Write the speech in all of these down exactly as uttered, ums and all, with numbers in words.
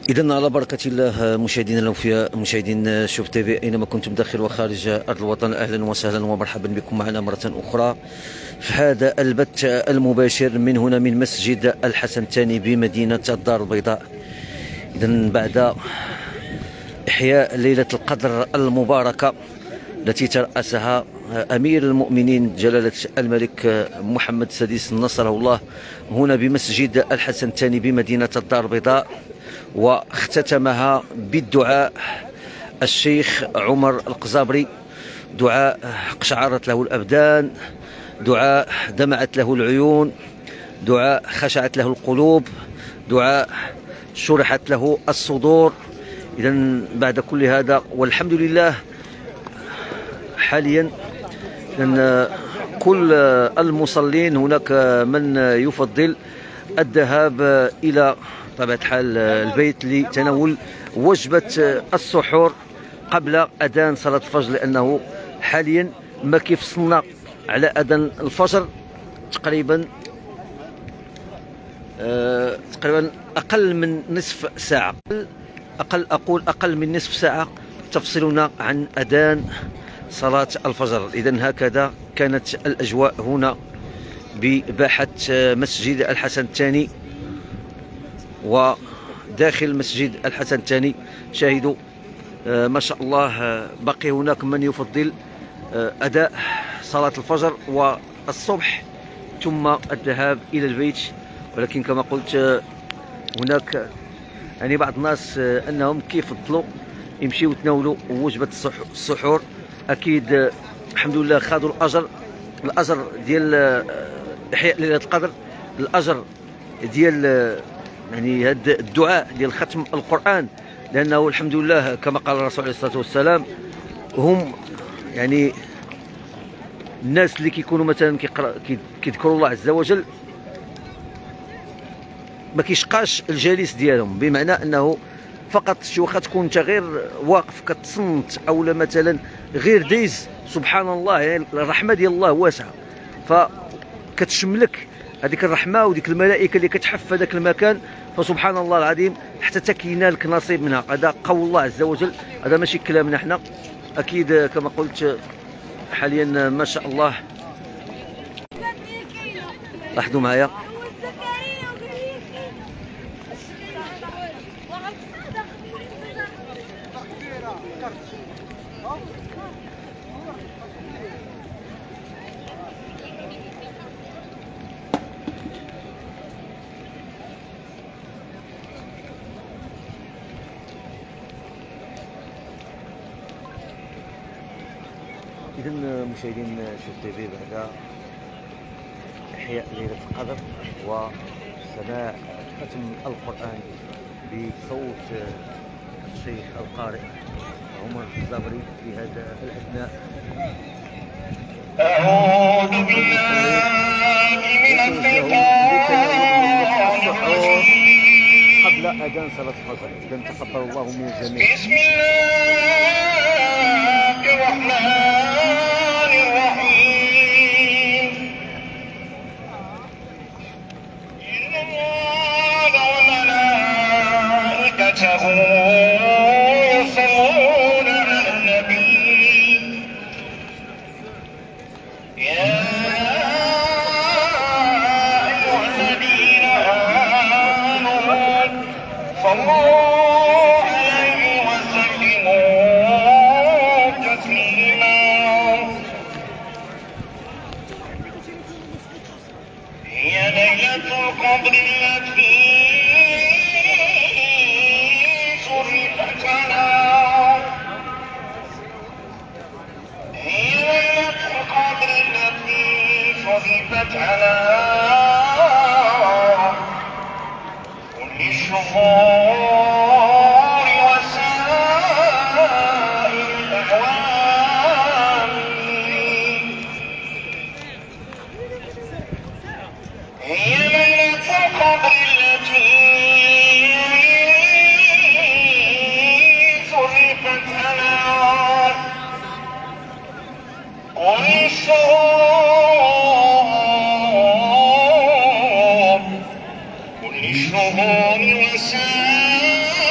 إذن على بركة الله مشاهدينا الأوفياء، مشاهدين شوف تيفي أينما كنتم داخل وخارج أرض الوطن، أهلا وسهلا ومرحبا بكم معنا مرة أخرى في هذا البث المباشر من هنا من مسجد الحسن الثاني بمدينة الدار البيضاء. إذن بعد إحياء ليلة القدر المباركة التي ترأسها أمير المؤمنين جلالة الملك محمد السادس نصره الله هنا بمسجد الحسن الثاني بمدينة الدار البيضاء، واختتمها بالدعاء الشيخ عمر القزابري، دعاء قشعرت له الأبدان، دعاء دمعت له العيون، دعاء خشعت له القلوب، دعاء شرحت له الصدور. إذن بعد كل هذا والحمد لله حاليا أن كل المصلين هناك من يفضل الذهاب إلى طبيعة الحال البيت لتناول وجبة السحور قبل أذان صلاة الفجر، لأنه حاليا ما كيفصلنا على أذان الفجر تقريبا أه تقريبا أقل من نصف ساعة، أقل أقول أقل من نصف ساعة تفصلنا عن أذان صلاة الفجر. إذن هكذا كانت الأجواء هنا بباحة مسجد الحسن الثاني، وداخل مسجد الحسن الثاني شاهدوا آه ما شاء الله آه باقي هناك من يفضل آه أداء صلاة الفجر والصبح ثم الذهاب إلى البيت، ولكن كما قلت آه هناك يعني بعض الناس آه أنهم كيفضلوا يمشيوا يتناولوا وجبة السحور. أكيد آه الحمد لله خذوا الأجر، الأجر ديال آه إحياء ليلة القدر، الأجر ديال آه يعني هذا الدعاء ديال ختم القرآن، لأنه الحمد لله كما قال الرسول عليه الصلاة والسلام هم يعني الناس اللي كيكونوا مثلا كيذكروا الله عز وجل ما كيشقاش الجالس ديالهم، بمعنى أنه فقط شي واخا تكون انت غير واقف كتصنت او مثلا غير دايز، سبحان الله يعني الرحمه ديال الله واسعه، فكتشملك هذيك الرحمه وديك الملائكه اللي كتحف هذاك المكان، فسبحان الله العظيم حتى تكينالك نصيب منها. هذا قول الله عز وجل، هذا ماشي كلامنا احنا. اكيد كما قلت حاليا ما شاء الله لاحظوا معايا إذن مشاهدين شوف تيفي، بعد إحياء ليلة القدر وسماع ختم القرآن بصوت الشيخ القارئ عمر القزابري في هذا الأثناء، أعوذ بالله من الشيطان الرجيم قبل أذان صلاة الفجر. إذا تقبل الله من الجميع. بسم الله الرحمن الرحيم. إن الله وملائكته يصلون على النبي يا أيها الذين آمنوا صلوا عليه وسلموا تسليما. هي ليلة القدر التي شرفت لنا، هي ليلة القدر التي شرفت على كل الشهور وسائر الأعوام. هي ليلة القدر التي صرفت على كل الشهور كل الشهور وسائر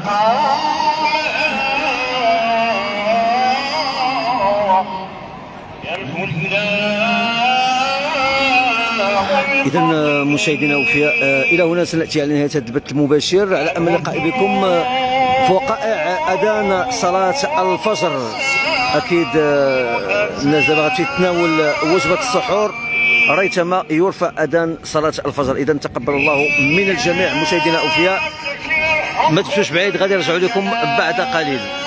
إذا مشاهدينا الأوفياء، إلى هنا سنأتي على نهاية هذا البث المباشر، على أمل اللقاء بكم في وقائع أذان صلاة الفجر. أكيد الناس دابا غتمشي تتناول وجبة السحور ريثما يرفع أذان صلاة الفجر. إذا تقبل الله من الجميع مشاهدينا الأوفياء، ما تمشوش بعيد، غادي نرجعوا لكم بعد قليل.